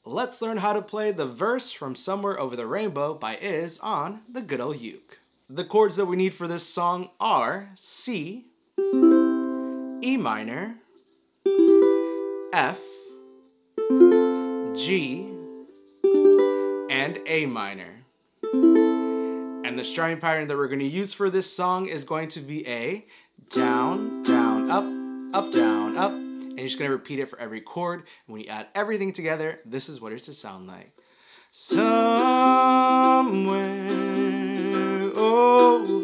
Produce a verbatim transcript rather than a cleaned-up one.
let's learn how to play the verse from Somewhere Over the Rainbow by Iz on the good old uke. The chords that we need for this song are C, E minor, F, G, and A minor. And the strumming pattern that we're going to use for this song is going to be a down, down, up, up, down, up. And you're just going to repeat it for every chord. And when you add everything together, this is what it's to sound like. Somewhere over